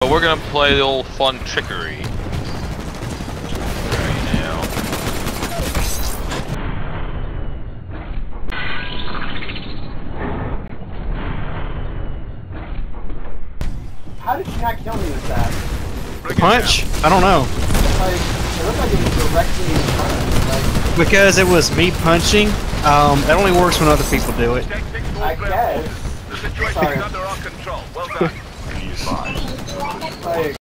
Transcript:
So we're gonna play the old fun trickery. Right now. How did she not kill me with that? The punch? I don't know. Like, it looked like it was directly in front of me. Like, Because it was me punching. That only works when other people do it. I guess. The situation Sorry. is under our control. Well done. Like,